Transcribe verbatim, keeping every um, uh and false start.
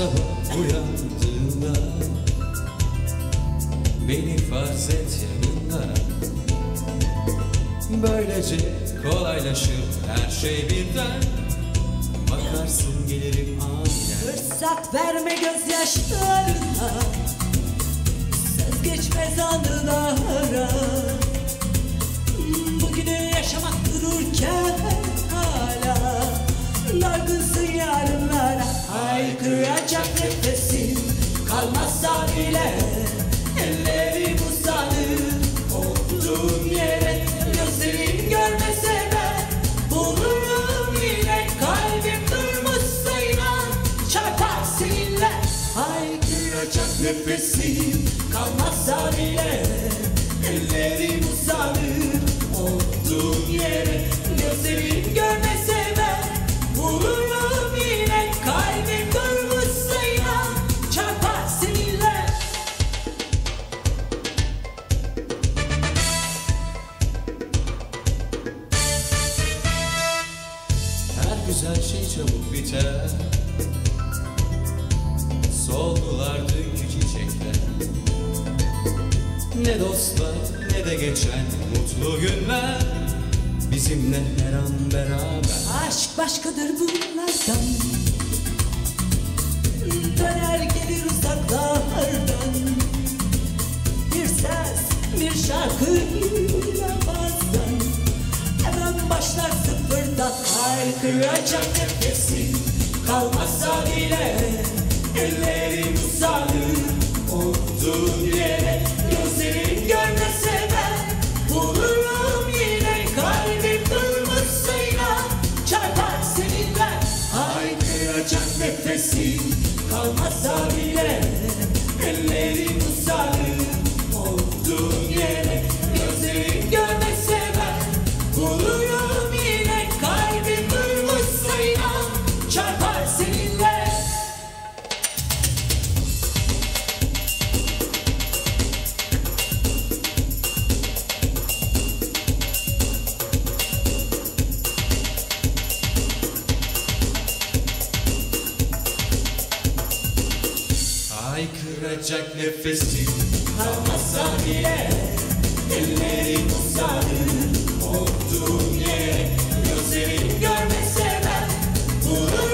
sabah uyandığında beni farz et yanında. Böylece kolaylaşır her şey birden. Bakarsın gelirim aniden. Fırsat verme gözyaşlarına, söz geçmez anılara. Bugünü yaşamak dururken hala dargınsın yarınlara. Haykıracak nefesim kalmazsa bile ellerim uzanır olduğum yere. Gözlerim görmese ben bulurum yine. Kalbim durmuşsa inan çarpar seninle. Haykıracak nefesim kalmazsa bile ellerim uzanır olduğum yere. Gözlerim görmese ben bulurum yine. Kalbim durmuşsa inan çarpar seninle. Her güzel şey çabuk biter. Soldular dünkü çiçekler. Ne dostlar ne de geçen mutlu günler bizimle her an beraber. Aşk başkadır bunlardan, döner gelir uzaklardan. Bir ses, bir şarkıyla bazen hemen başlar sıfırdan. Haykıracak nefesim kalmazsa bile ellerim uzanır olduğum yere. Gözlerim görmese ben bulurum yine. Kalbim durmuşsa inan çarpar seninle. Haykıracak nefesim kalmazsa bile ellerim uzanır olduğum yere. Gözlerim görmese ben bulurum yine. Kalbim durmuşsa inan çarpar seninle. Haykıracak nefesim kalmazsa bile ellerim uzanır olduğum yere. Gözlerim görmese ben bulurum